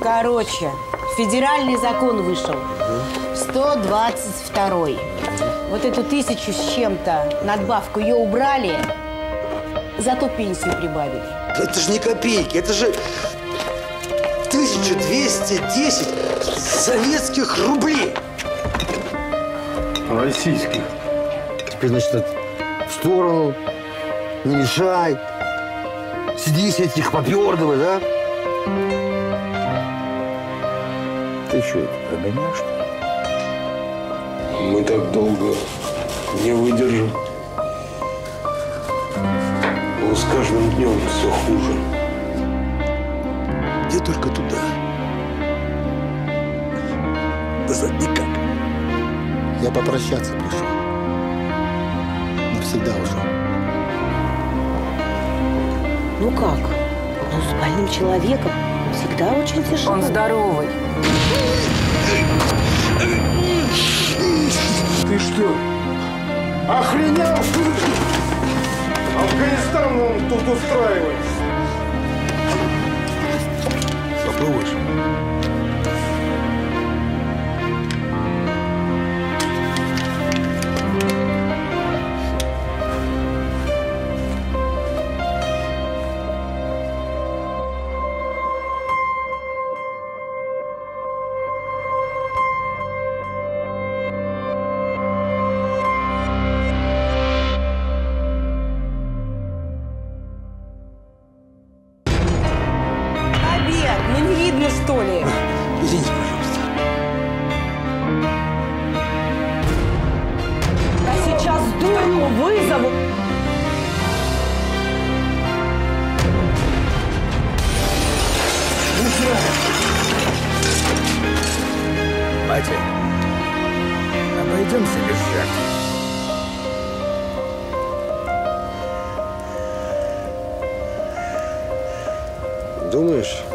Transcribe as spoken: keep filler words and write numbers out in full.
Короче, федеральный закон вышел. сто двадцать второй. Вот эту тысячу с чем-то надбавку ее убрали, зато пенсию прибавили. Это же не копейки, это же тысяча двести десять советских рублей. Российских. Теперь, значит, в сторону, не мешай. Сиди, сидь, их попердывай, да? Ты что, это про меня, что ли? Мы так долго не выдержим. Но с каждым днем все хуже. Где только туда. Назад никак. Я попрощаться пришел. Навсегда ушел. Ну как? Ну, с больным человеком всегда очень тяжело. Он здоровый. Ты что, охренел? Афганистан он тут устраивает. Попробуешь? Ну не видно, что ли? Извините, пожалуйста. А сейчас дуру вызову. Батя, обойдемся без жертв. Думаешь?